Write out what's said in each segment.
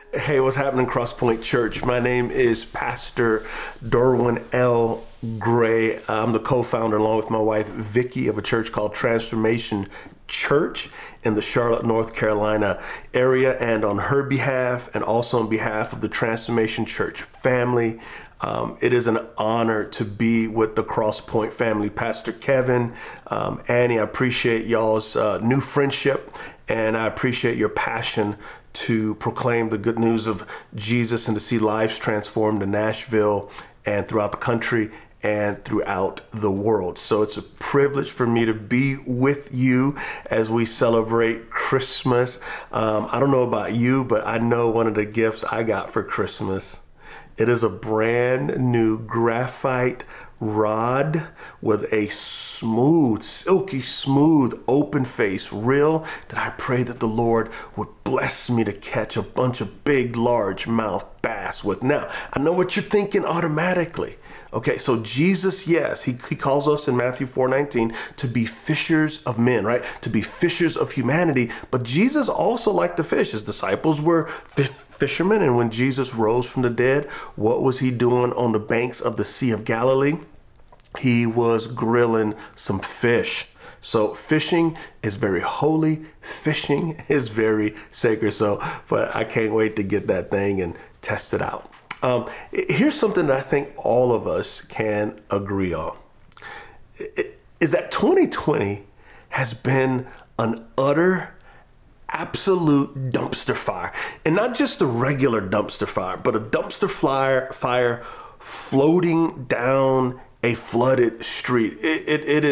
Hey, what's happening, Crosspoint Church? My name is Pastor Derwin L. Gray. I'm the co-founder, along with my wife, Vicky, of a church called Transformation Church in the Charlotte, North Carolina area. And on her behalf, and also on behalf of the Transformation Church family, it is an honor to be with the Crosspoint family. Pastor Kevin, Annie, I appreciate y'all's new friendship, and I appreciate your passion to proclaim the good news of Jesus and to see lives transformed in Nashville and throughout the country and throughout the world. So it's a privilege for me to be with you as we celebrate Christmas. I don't know about you, but I know one of the gifts I got for Christmas. It is a brand new graphite rod with a smooth, silky smooth, open face reel that I pray that the Lord would bless me to catch a bunch of big, largemouth bass with. Now, I know what you're thinking automatically. Okay, so Jesus, yes, he calls us in Matthew 4:19 to be fishers of men, right? To be fishers of humanity. But Jesus also liked to fish. His disciples were fishermen. And when Jesus rose from the dead, what was he doing on the banks of the Sea of Galilee? He was grilling some fish. So fishing is very holy. Fishing is very sacred. But I can't wait to get that thing and test it out. Here's something that I think all of us can agree on. Is that 2020 has been an utter, absolute dumpster fire. And not just a regular dumpster fire, but a dumpster fire floating down a flooded street. It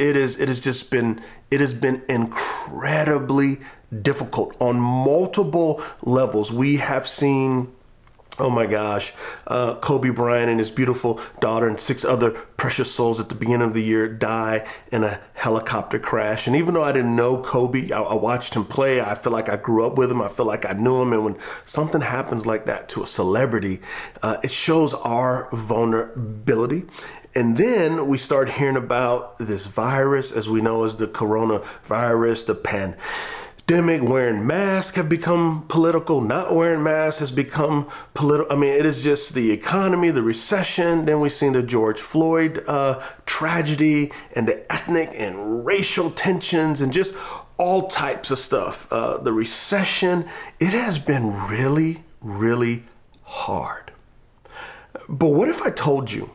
has been incredibly difficult on multiple levels. We have seen, oh my gosh, Kobe Bryant and his beautiful daughter and 6 other precious souls at the beginning of the year die in a helicopter crash. And even though I didn't know Kobe, I watched him play. I feel like I grew up with him. I feel like I knew him. And when something happens like that to a celebrity, it shows our vulnerability. And then we start hearing about this virus, as we know as the coronavirus, the pandemic. Wearing masks have become political. Not wearing masks has become political. I mean, it is just the economy, the recession. Then we've seen the George Floyd tragedy and the ethnic and racial tensions and just all types of stuff. The recession, it has been really, really hard. But what if I told you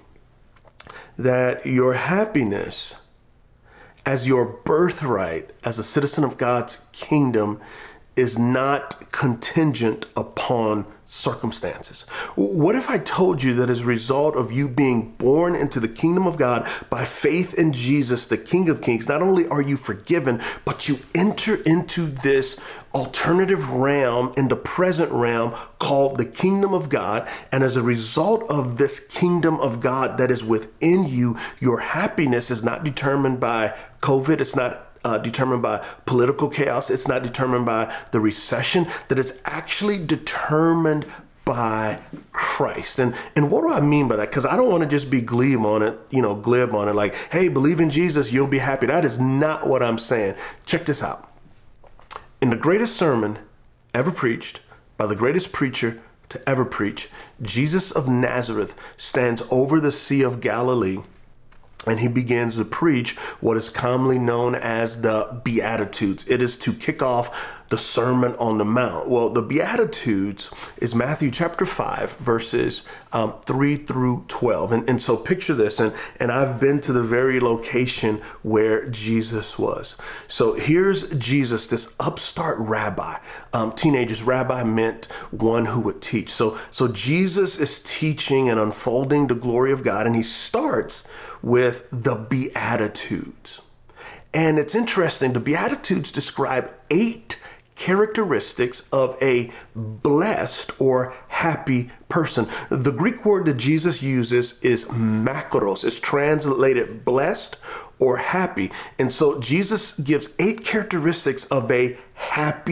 that your happiness as your birthright as a citizen of God's kingdom is not contingent upon circumstances? What if I told you that as a result of you being born into the kingdom of God by faith in Jesus, the King of Kings, not only are you forgiven, but you enter into this alternative realm in the present realm called the kingdom of God. And as a result of this kingdom of God that is within you, your happiness is not determined by COVID. It's not determined by political chaos. It's not determined by the recession. That it's actually determined by Christ. And what do I mean by that? Because I don't want to just be glib on it, like, hey, believe in Jesus, you'll be happy. That is not what I'm saying. Check this out. In the greatest sermon ever preached by the greatest preacher to ever preach, Jesus of Nazareth stands over the Sea of Galilee, and he begins to preach what is commonly known as the Beatitudes. It is to kick off the Sermon on the Mount. Well, the Beatitudes is Matthew chapter 5, verses 3 through 12. And so picture this, and I've been to the very location where Jesus was. So here's Jesus, this upstart rabbi. Teenagers, rabbi meant one who would teach. So Jesus is teaching and unfolding the glory of God, and he starts with the Beatitudes. And it's interesting, the Beatitudes describe 8 characteristics of a blessed or happy person. The Greek word that Jesus uses is makros. It's translated blessed or happy. And so Jesus gives 8 characteristics of a happy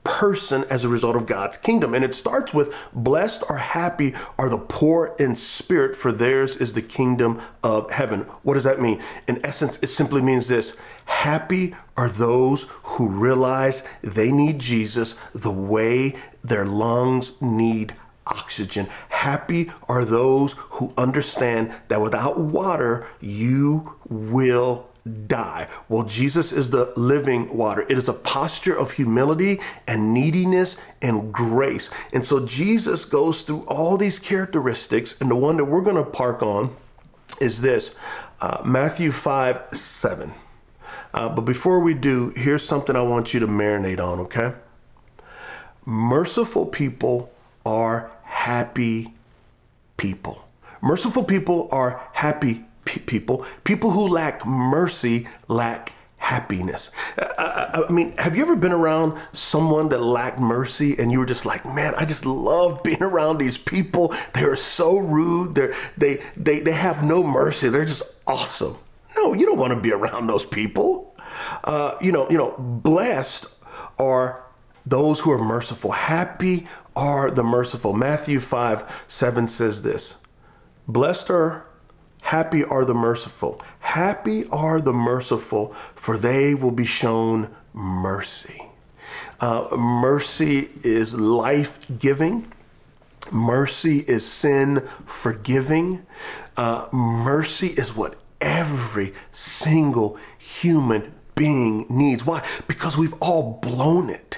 person as a result of God's kingdom. And it starts with blessed or happy are the poor in spirit, for theirs is the kingdom of heaven. What does that mean? In essence, it simply means this: happy are those who realize they need Jesus the way their lungs need oxygen. Happy are those who understand that without water, you will die. Well, Jesus is the living water. It is a posture of humility and neediness and grace. And so Jesus goes through all these characteristics, and the one that we're going to park on is this, Matthew 5:7. But before we do, here's something I want you to marinate on, okay? Merciful people are happy people. Merciful people are happy people. People who lack mercy lack happiness. I mean, have you ever been around someone that lacked mercy and you were just like, man, I just love being around these people. They're so rude. They have no mercy. They're just awesome. No, you don't want to be around those people. Blessed are those who are merciful. Happy are the merciful. Matthew 5:7 says this: happy are the merciful. Happy are the merciful, for they will be shown mercy. Mercy is life-giving. Mercy is sin forgiving. Mercy is what every single human being needs. Why? Because we've all blown it.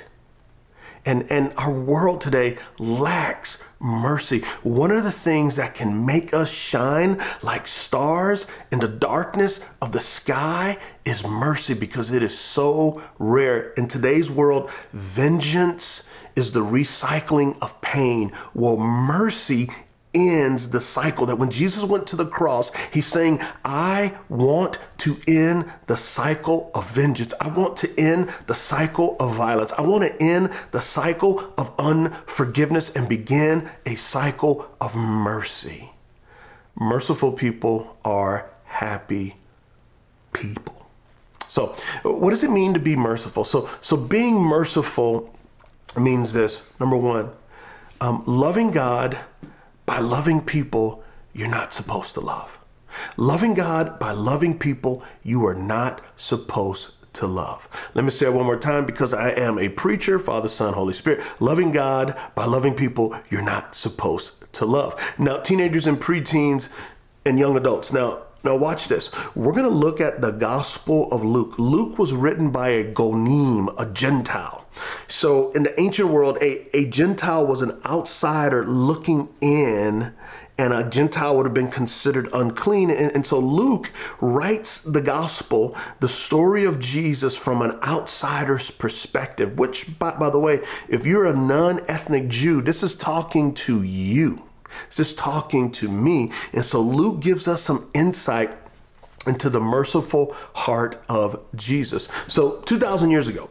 And our world today lacks mercy. One of the things that can make us shine like stars in the darkness of the sky is mercy, because it is so rare. In today's world, vengeance is the recycling of pain. Well, mercy ends the cycle. That when Jesus went to the cross, he's saying, I want to end the cycle of vengeance. I want to end the cycle of violence. I want to end the cycle of unforgiveness and begin a cycle of mercy. Merciful people are happy people. So what does it mean to be merciful? So being merciful means this. Number one, loving God by loving people you're not supposed to love. Loving God by loving people you are not supposed to love. Let me say it one more time, because I am a preacher, Father, Son, Holy Spirit. Loving God by loving people you're not supposed to love. Now, teenagers and preteens and young adults. Now watch this. We're going to look at the Gospel of Luke. Luke was written by a Gonim, a Gentile. So in the ancient world, a Gentile was an outsider looking in, and a Gentile would have been considered unclean. And so Luke writes the gospel, the story of Jesus, from an outsider's perspective, which, by the way, if you're a non-ethnic Jew, this is talking to you. It's just talking to me. And so Luke gives us some insight into the merciful heart of Jesus. So 2,000 years ago,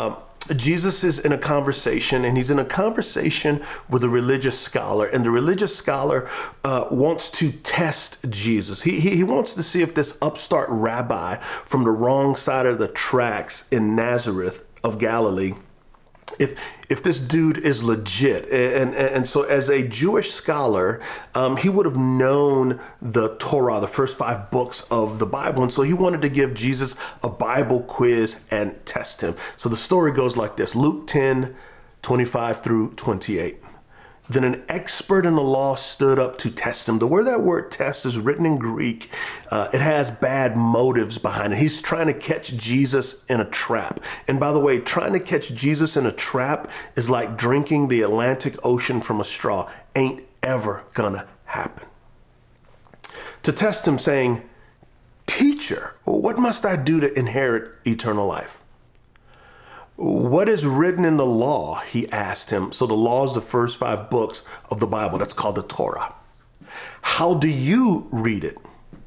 Jesus is in a conversation, and he's in a conversation with a religious scholar, and the religious scholar wants to test Jesus. He wants to see if this upstart rabbi from the wrong side of the tracks in Nazareth of Galilee, if this dude is legit. And so as a Jewish scholar, he would have known the Torah, the first 5 books of the Bible. And so he wanted to give Jesus a Bible quiz and test him. So the story goes like this: Luke 10:25 through 28. Then an expert in the law stood up to test him. The word, that word test, is written in Greek. It has bad motives behind it. He's trying to catch Jesus in a trap. And by the way, trying to catch Jesus in a trap is like drinking the Atlantic Ocean from a straw. Ain't ever gonna happen. To test him, saying, "Teacher, what must I do to inherit eternal life?" "What is written in the law?" he asked him. So the law is the first 5 books of the Bible. That's called the Torah. "How do you read it?"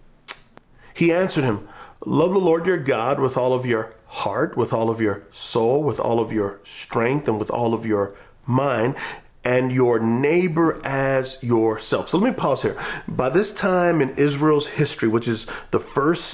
He answered him, "Love the Lord your God with all of your heart, with all of your soul, with all of your strength, and with all of your mind, and your neighbor as yourself. So let me pause here. By this time in Israel's history, which is the first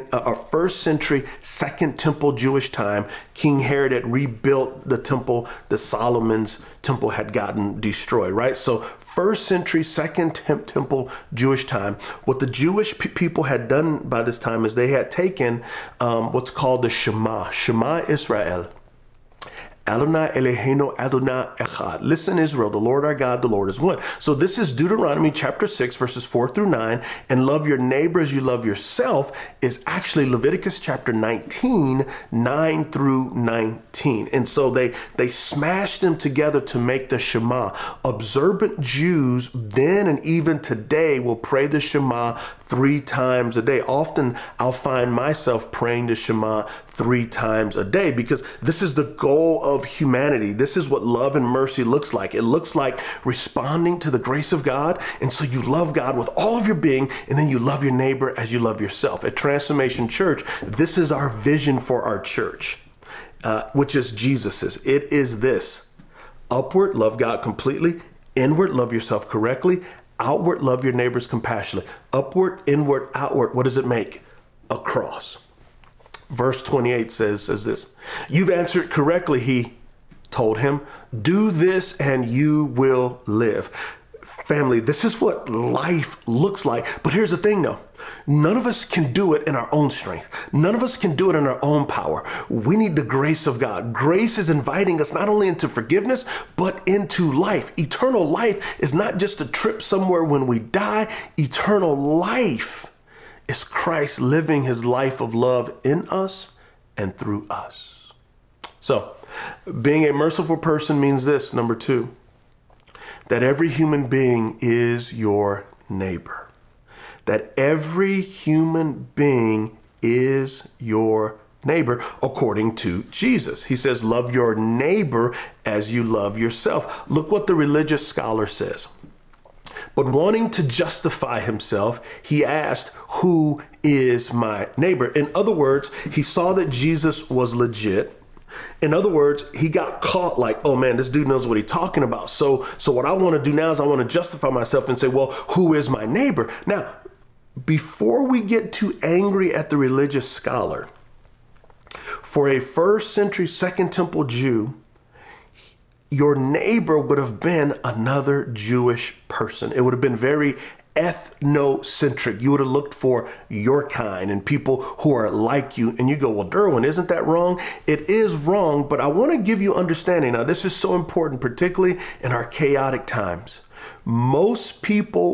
century, Second Temple Jewish time, King Herod had rebuilt the temple that Solomon's temple had gotten destroyed, right? So first century, Second Temple Jewish time, what the Jewish people had done by this time is they had taken what's called the Shema Israel. Adonai Eloheinu Adonai Echad. Listen, Israel, the Lord our God, the Lord is one. So this is Deuteronomy chapter 6, verses 4 through 9. And love your neighbor as you love yourself is actually Leviticus chapter 19, 9 through 19. And so they smashed them together to make the Shema. Observant Jews then and even today will pray the Shema 3 times a day. Often I'll find myself praying the Shema 3 times a day because this is the goal of humanity. This is what love and mercy looks like. It looks like responding to the grace of God. And so you love God with all of your being, and then you love your neighbor as you love yourself. At Transformation Church, this is our vision for our church, which is Jesus's. It is this: upward, love God completely; inward, love yourself correctly; outward, love your neighbors compassionately. Upward, inward, outward. What does it make? A cross. Verse 28 says this: "You've answered correctly," he told him. "Do this and you will live." Family, this is what life looks like. But here's the thing though. None of us can do it in our own strength. None of us can do it in our own power. We need the grace of God. Grace is inviting us not only into forgiveness, but into life. Eternal life is not just a trip somewhere when we die. Eternal life is Christ living his life of love in us and through us. So, being a merciful person means this, number 2, that every human being is your neighbor. That every human being is your neighbor according to Jesus. He says, love your neighbor as you love yourself. Look what the religious scholar says. But wanting to justify himself, he asked, "Who is my neighbor?" In other words, he saw that Jesus was legit. In other words, he got caught like, oh man, this dude knows what he's talking about. So what I want to do now is I want to justify myself and say, well, who is my neighbor? Now, before we get too angry at the religious scholar, for a first century Second Temple Jew, your neighbor would have been another Jewish person. It would have been very ethnocentric. You would have looked for your kind and people who are like you. And you go, well, Derwin, isn't that wrong? It is wrong, but I want to give you understanding. Now, this is so important, particularly in our chaotic times. Most people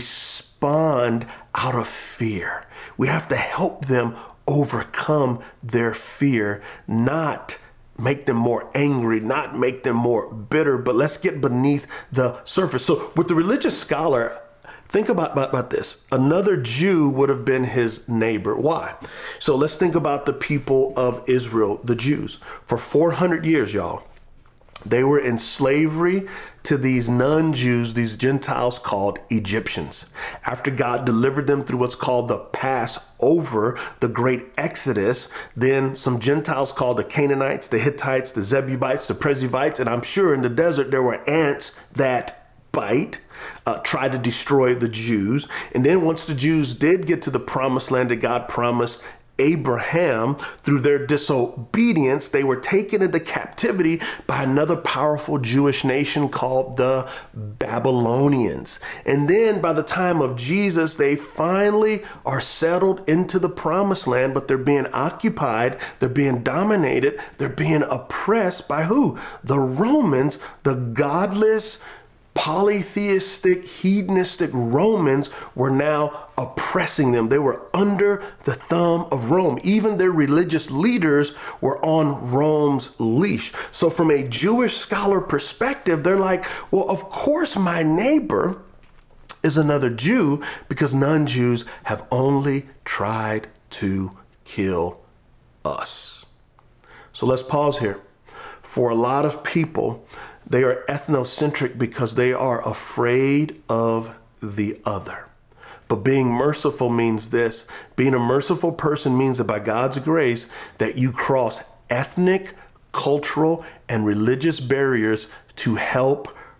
respond out of fear. We have to help them overcome their fear, not make them more angry, not make them more bitter, but let's get beneath the surface. So with the religious scholar, think about this. Another Jew would have been his neighbor. Why? So let's think about the people of Israel, the Jews. For 400 years, y'all, they were in slavery to these non-Jews, these Gentiles called Egyptians. After God delivered them through what's called the Passover, the great Exodus, then some Gentiles called the Canaanites, the Hittites, the Zebubites, the Perizzites, and I'm sure in the desert there were ants that bite, tried to destroy the Jews. And then once the Jews did get to the promised land that God promised Abraham, through their disobedience, they were taken into captivity by another powerful Jewish nation called the Babylonians. And then by the time of Jesus, they finally are settled into the promised land, but they're being occupied, they're being dominated, they're being oppressed by who? The Romans, the godless, polytheistic, hedonistic Romans were now oppressing them. They were under the thumb of Rome. Even their religious leaders were on Rome's leash. So from a Jewish scholar perspective, they're like, well, of course my neighbor is another Jew because non-Jews have only tried to kill us. So let's pause here. For a lot of people, they are ethnocentric because they are afraid of the other. But being merciful means this. Being a merciful person means that by God's grace that you cross ethnic, cultural, and religious barriers to help,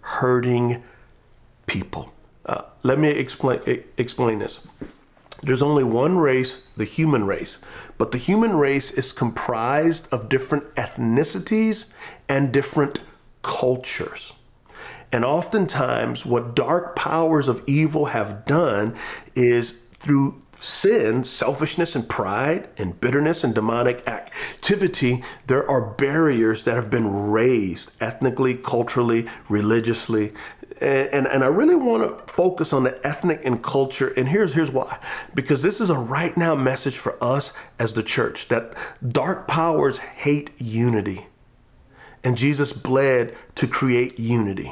hurting people. Let me explain this. There's only one race, the human race, but the human race is comprised of different ethnicities and different cultures. And oftentimes what dark powers of evil have done is through sin, selfishness and pride and bitterness and demonic activity, there are barriers that have been raised ethnically, culturally, religiously. And I really want to focus on the ethnic and culture. And here's why. Because this is a right now message for us as the church, that dark powers hate unity. And Jesus bled to create unity.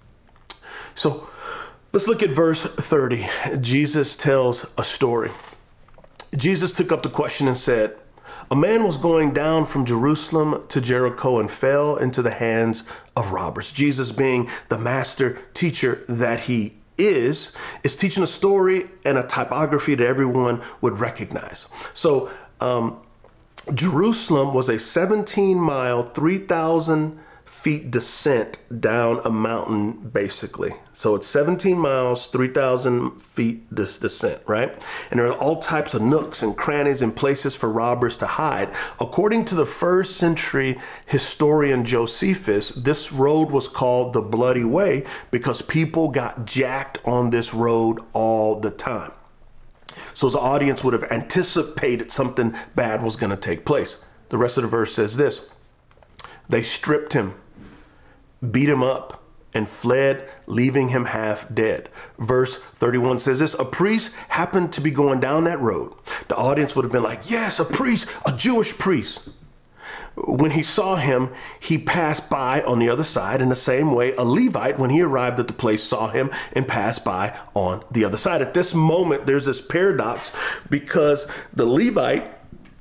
So let's look at verse 30. Jesus tells a story. Jesus took up the question and said, a man was going down from Jerusalem to Jericho and fell into the hands of robbers. Jesus, being the master teacher that he is teaching a story and a typography that everyone would recognize. So Jerusalem was a 17-mile, 3,000 feet descent down a mountain, basically. So it's 17 miles, 3,000 feet descent, right? And there are all types of nooks and crannies and places for robbers to hide. According to the first century historian Josephus, this road was called the Bloody Way because people got jacked on this road all the time. So the audience would have anticipated something bad was going to take place. The rest of the verse says this: they stripped him, beat him up, and fled, leaving him half dead. Verse 31 says this: a priest happened to be going down that road. The audience would have been like, yes, a priest, a Jewish priest. When he saw him, he passed by on the other side. In the same way, a Levite, when he arrived at the place, saw him and passed by on the other side. At this moment, there's this paradox because the Levite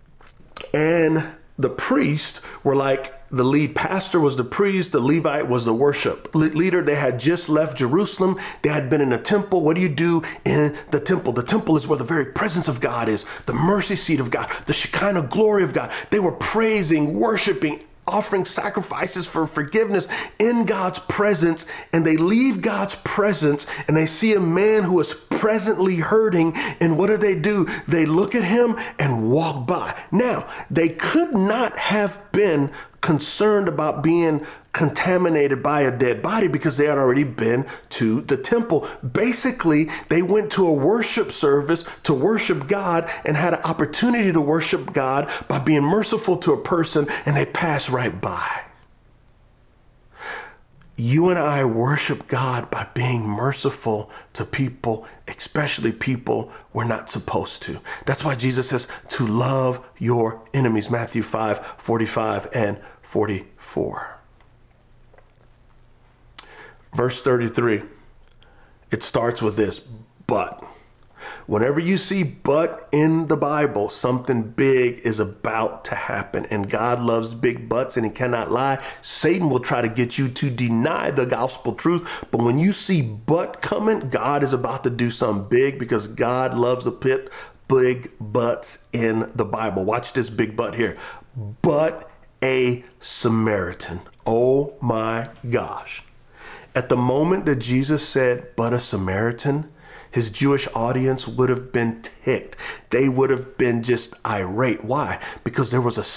and the priest were like, the lead pastor was the priest, the Levite was the worship leader. They had just left Jerusalem. They had been in the temple. What do you do in the temple? The temple is where the very presence of God is, the mercy seat of God, the Shekinah glory of God. They were praising, worshiping, offering sacrifices for forgiveness in God's presence, and they leave God's presence and they see a man who is presently hurting, and what do? They look at him and walk by. Now, they could not have been concerned about being contaminated by a dead body because they had already been to the temple. Basically, they went to a worship service to worship God and had an opportunity to worship God by being merciful to a person, and they passed right by. You and I worship God by being merciful to people, especially people we're not supposed to. That's why Jesus says to love your enemies, Matthew 5:45 and 44. Verse 33, it starts with this, but. Whenever you see but in the Bible, something big is about to happen, and God loves big buts and he cannot lie. Satan will try to get you to deny the gospel truth, but when you see but coming, God is about to do something big because God loves to put big buts in the Bible. Watch this big but here. But a Samaritan. Oh my gosh. At the moment that Jesus said, but a Samaritan, his Jewish audience would have been ticked. They would have been just irate. Why? Because there was a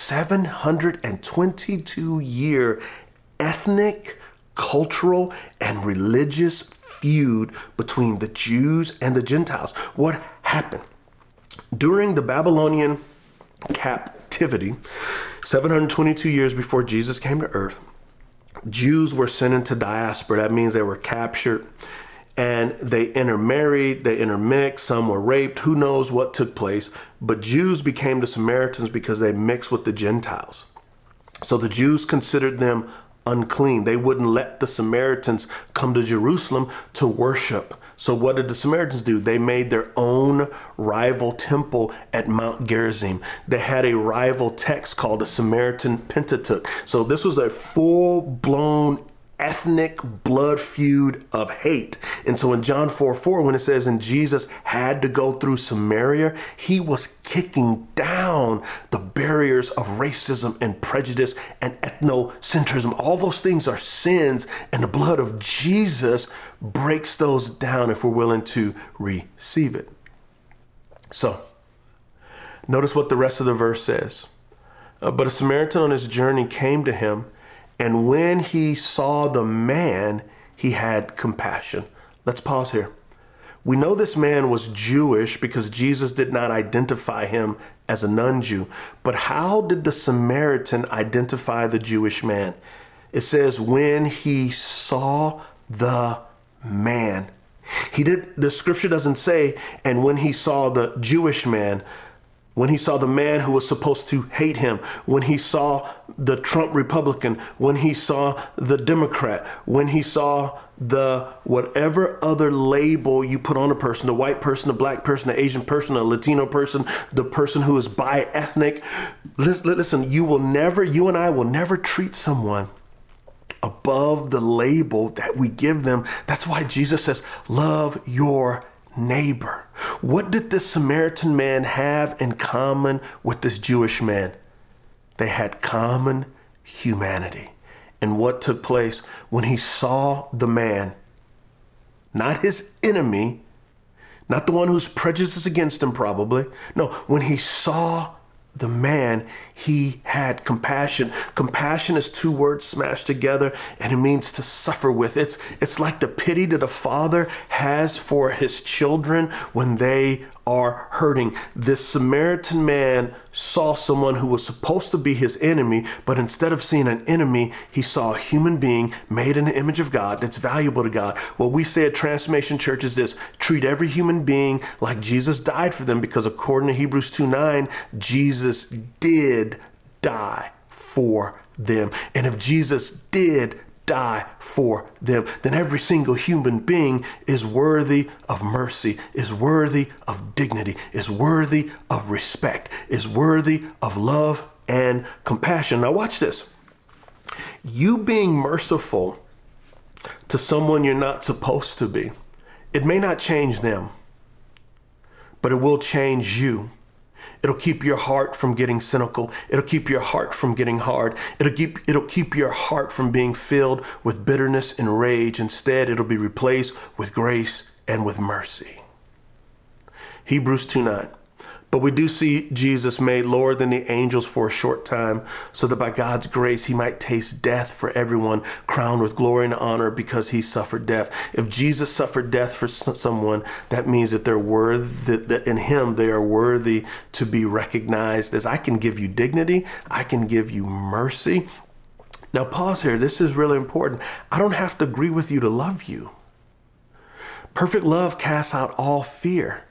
722-year ethnic, cultural, and religious feud between the Jews and the Gentiles. What happened? During the Babylonian captivity, 722 years before Jesus came to earth, Jews were sent into diaspora. That means they were captured. And they intermarried, they intermixed, some were raped, who knows what took place. But Jews became the Samaritans because they mixed with the Gentiles. So the Jews considered them unclean. They wouldn't let the Samaritans come to Jerusalem to worship. So what did the Samaritans do? They made their own rival temple at Mount Gerizim. They had a rival text called the Samaritan Pentateuch. So this was a full-blown ethnic blood feud of hate. And so in John 4:4, when it says, and Jesus had to go through Samaria, he was kicking down the barriers of racism and prejudice and ethnocentrism. All those things are sins, and the blood of Jesus breaks those down if we're willing to receive it. So notice what the rest of the verse says. But a Samaritan on his journey came to him, and when he saw the man, he had compassion. Let's pause here. We know this man was Jewish because Jesus did not identify him as a non-Jew. But how did the Samaritan identify the Jewish man? It says, when he saw the man. The scripture doesn't say, and when he saw the Jewish man, when he saw the man who was supposed to hate him, when he saw the Trump Republican, when he saw the Democrat, when he saw the whatever other label you put on a person, the white person, the black person, the Asian person, a Latino person, the person who is bi-ethnic. Listen, you and I will never treat someone above the label that we give them. That's why Jesus says, love your neighbor. What did this Samaritan man have in common with this Jewish man? They had common humanity. And what took place when he saw the man, not his enemy, not the one whose prejudice is against him probably. No, when he saw the man, he had compassion. Compassion is two words smashed together, and it means to suffer with. It's like the pity that a father has for his children when they are hurting. This Samaritan man saw someone who was supposed to be his enemy, but instead of seeing an enemy, he saw a human being made in the image of God that's valuable to God. What we say at Transformation Church is this: treat every human being like Jesus died for them, because according to Hebrews 2:9, Jesus did die for them. And if Jesus did die for them, then every single human being is worthy of mercy, is worthy of dignity, is worthy of respect, is worthy of love and compassion. Now watch this. You being merciful to someone you're not supposed to be, it may not change them, but it will change you. It'll keep your heart from getting cynical. It'll keep your heart from getting hard. It'll keep your heart from being filled with bitterness and rage. Instead, it'll be replaced with grace and with mercy. Hebrews 2:9. But we do see Jesus made lower than the angels for a short time, so that by God's grace he might taste death for everyone, crowned with glory and honor because he suffered death. If Jesus suffered death for someone, that means that they're worthy, that in him they are worthy to be recognized as, I can give you dignity, I can give you mercy. Now pause here. This is really important. I don't have to agree with you to love you. Perfect love casts out all fear.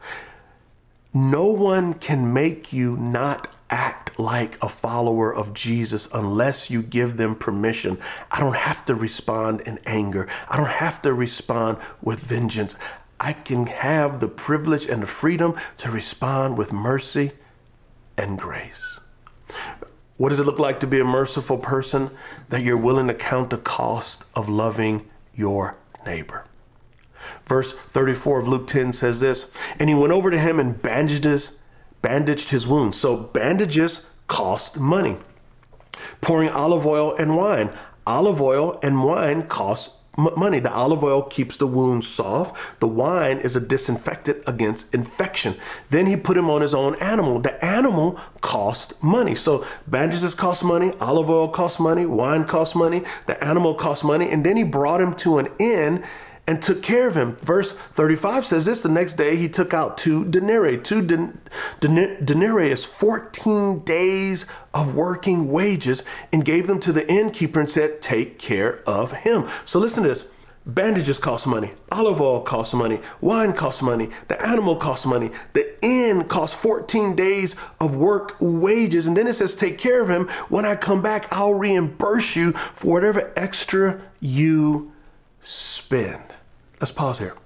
No one can make you not act like a follower of Jesus unless you give them permission. I don't have to respond in anger. I don't have to respond with vengeance. I can have the privilege and the freedom to respond with mercy and grace. What does it look like to be a merciful person? That you're willing to count the cost of loving your neighbor. Verse 34 of Luke 10 says this: and he went over to him and bandaged his wounds. So bandages cost money. Pouring olive oil and wine. Olive oil and wine cost money. The olive oil keeps the wound soft. The wine is a disinfectant against infection. Then he put him on his own animal. The animal cost money. So bandages cost money, olive oil costs money, wine costs money, the animal costs money. And then he brought him to an inn and took care of him. Verse 35 says this: the next day he took out 2 denarii. 2 denarii is 14 days of working wages, and gave them to the innkeeper and said, take care of him. So listen to this. Bandages cost money. Olive oil costs money. Wine costs money. The animal costs money. The inn costs 14 days of work wages. And then it says, take care of him. When I come back, I'll reimburse you for whatever extra you spend. Let's pause here.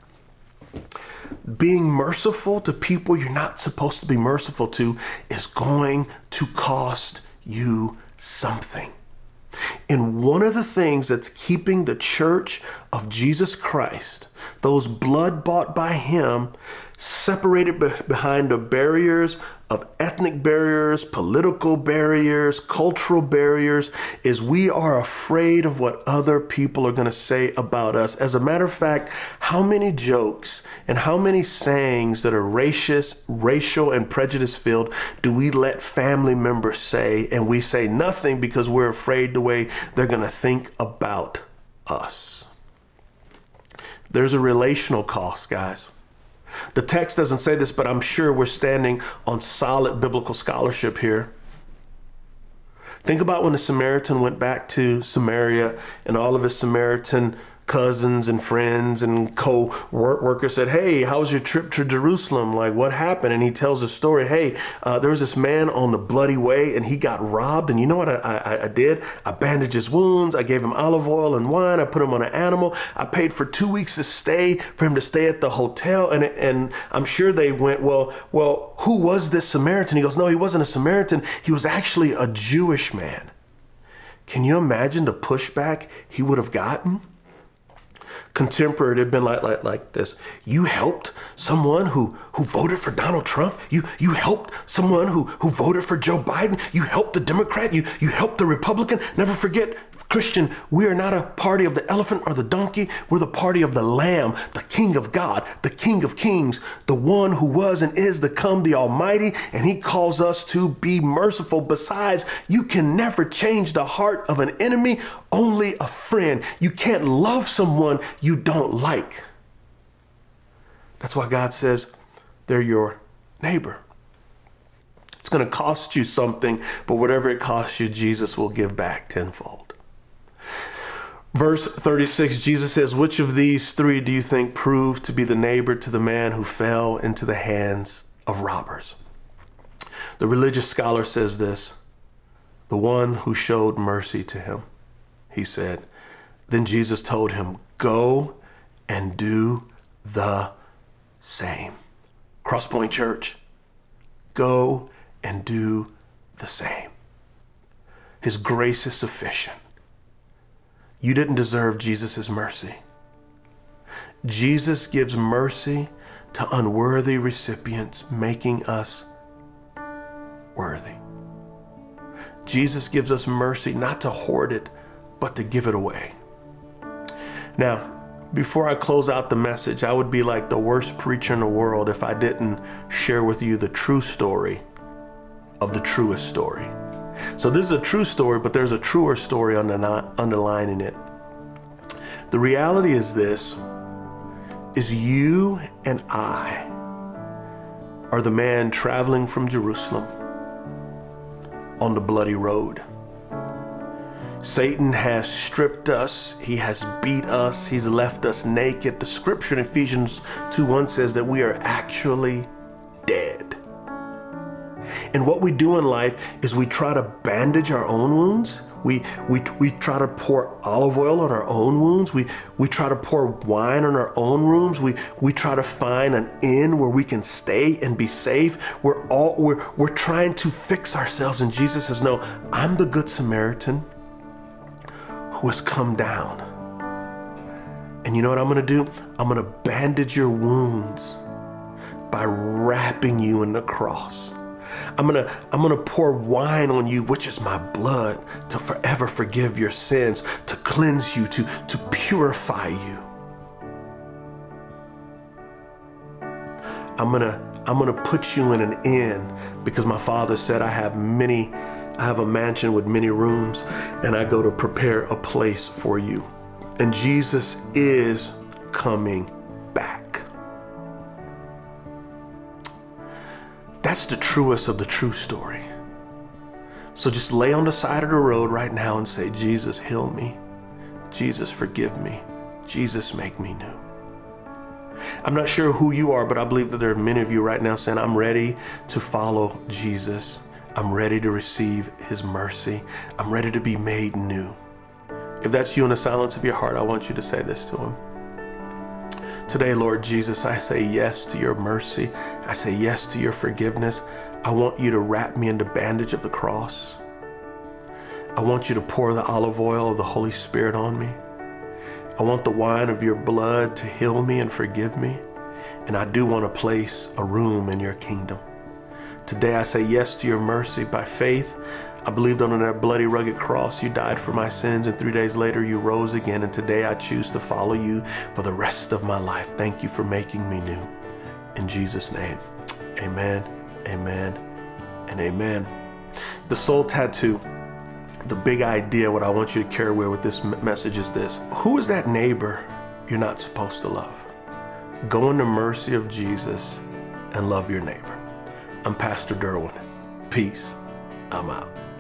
Being merciful to people you're not supposed to be merciful to is going to cost you something. And one of the things that's keeping the church of Jesus Christ, those blood bought by him, separated behind the barriers of ethnic barriers, political barriers, cultural barriers, is we are afraid of what other people are going to say about us. As a matter of fact, how many jokes and how many sayings that are racist, racial, and prejudice filled do we let family members say, and we say nothing because we're afraid the way they're going to think about us? There's a relational cost, guys. The text doesn't say this, but I'm sure we're standing on solid biblical scholarship here. Think about when the Samaritan went back to Samaria and all of his Samaritan cousins and friends and co-workers said, hey, how was your trip to Jerusalem? Like, what happened? And he tells the story. Hey, there was this man on the bloody way and he got robbed. And you know what I did? I bandaged his wounds. I gave him olive oil and wine. I put him on an animal. I paid for 2 weeks to stay for him to stay at the hotel. And I'm sure they went, well, who was this Samaritan? He goes, no, he wasn't a Samaritan. He was actually a Jewish man. Can you imagine the pushback he would have gotten? Contemporary, it'd been like this. You helped someone who voted for Donald Trump. You helped someone who voted for Joe Biden. You helped the Democrat. You helped the Republican. Never forget, Christian, we are not a party of the elephant or the donkey. We're the party of the Lamb, the King of God, the King of Kings, the one who was and is to come, the Almighty, and he calls us to be merciful. Besides, you can never change the heart of an enemy, only a friend. You can't love someone you don't like. That's why God says they're your neighbor. It's going to cost you something, but whatever it costs you, Jesus will give back tenfold. Verse 36, Jesus says, which of these three do you think proved to be the neighbor to the man who fell into the hands of robbers? The religious scholar says this, the one who showed mercy to him. He said, then Jesus told him, go and do the same. Crosspoint Church, go and do the same. His grace is sufficient. You didn't deserve Jesus' mercy. Jesus gives mercy to unworthy recipients, making us worthy. Jesus gives us mercy not to hoard it, but to give it away. Now, before I close out the message, I would be like the worst preacher in the world if I didn't share with you the true story of the truest story. So this is a true story, but there's a truer story underlining it. The reality is this, is you and I are the man traveling from Jerusalem on the bloody road. Satan has stripped us. He has beat us. He's left us naked. The scripture in Ephesians 2:1 says that we are actually dead. And what we do in life is we try to bandage our own wounds. We try to pour olive oil on our own wounds. We try to pour wine on our own wounds. We try to find an inn where we can stay and be safe. We're trying to fix ourselves. And Jesus says, no, I'm the Good Samaritan who has come down. And you know what I'm going to do? I'm going to bandage your wounds by wrapping you in the cross. I'm gonna pour wine on you, which is my blood, to forever forgive your sins, to cleanse you, to purify you. I'm gonna put you in an inn because my Father said I have a mansion with many rooms, and I go to prepare a place for you. And Jesus is coming back. That's the truest of the true story. So just lay on the side of the road right now and say, Jesus, heal me. Jesus, forgive me. Jesus, make me new. I'm not sure who you are, but I believe that there are many of you right now saying, I'm ready to follow Jesus. I'm ready to receive his mercy. I'm ready to be made new. If that's you in the silence of your heart, I want you to say this to him. Today, Lord Jesus, I say yes to your mercy. I say yes to your forgiveness. I want you to wrap me in the bandage of the cross. I want you to pour the olive oil of the Holy Spirit on me. I want the wine of your blood to heal me and forgive me. And I do want to place a room in your kingdom. Today I say yes to your mercy by faith. I believed on that bloody, rugged cross you died for my sins, and 3 days later you rose again. And today I choose to follow you for the rest of my life. Thank you for making me new. In Jesus' name, amen, amen, and amen. The soul tattoo, the big idea, what I want you to carry away with this message is this. Who is that neighbor you're not supposed to love? Go in the mercy of Jesus and love your neighbor. I'm Pastor Derwin. Peace. I'm out.